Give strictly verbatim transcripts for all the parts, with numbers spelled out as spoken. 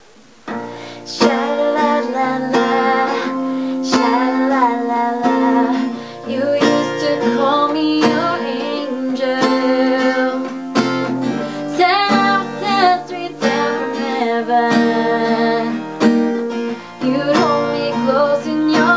Sha-la-la-la, sha-la-la-la. You used to call me your angel. Said I was set straight down from heaven. You'd hold me close in your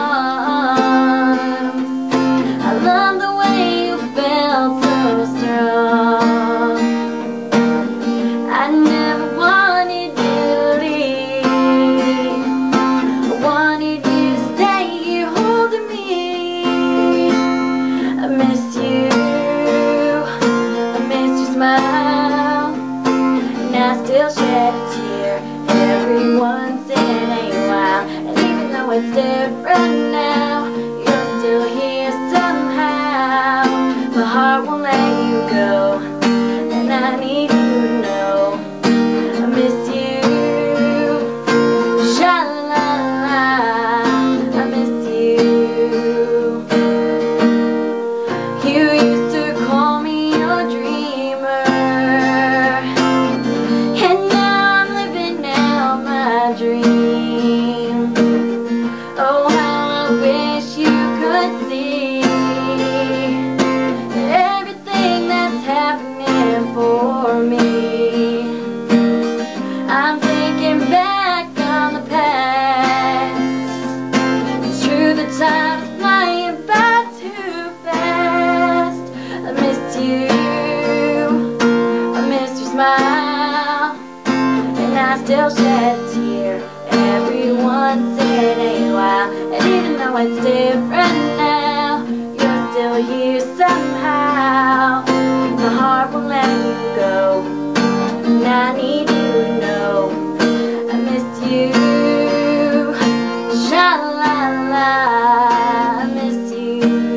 arms. I love the way you felt so strong. I never wanted you to leave. I wanted you to stay here holding me. I miss you, I miss your smile, and I still shed a tear every once in a while. And even though it's different now, you're still here somehow. My heart won't let you go, and I need you to know I miss you. Sha-la-la, I miss you. You used to call me your dreamer, and now I'm living out my dream. Oh, how I wish you could see everything that's happening for me. I'm thinking back on the past. It's true the time's flying by too fast. I miss you, I miss your smile, and I still shed a tear every once in a while. And even though it's different now, you're still here somehow. My heart won't let you go, and I need you to know I miss you. Sha-la-la, I miss you.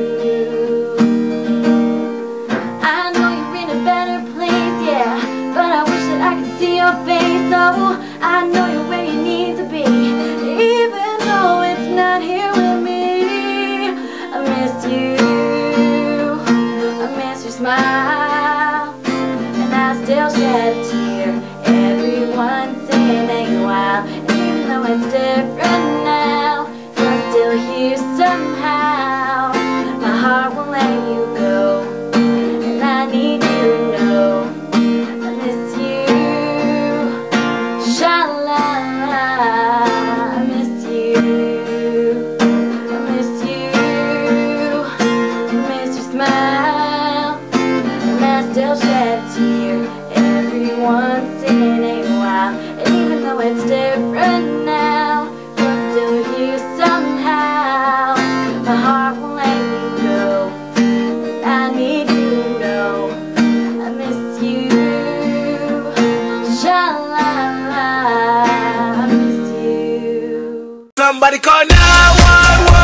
I know you're in a better place, yeah, but I wish that I could see your face. Oh, I know you're where you need to be, even though it's not here with me. I miss you, I miss your smile, and I still shed a tear every once in a while. And even though it's different now, you're still here somehow. My heart won't let you go, and I need you to know I miss you. Sha-la-la, I miss you, I miss you, I miss your smile, and I still shed a tear every once in a while. And even though it's different now, you're still here somehow. My heart won't let you go, and I need you to know I miss you. Sha-la-la, I miss you. Somebody call nine one one.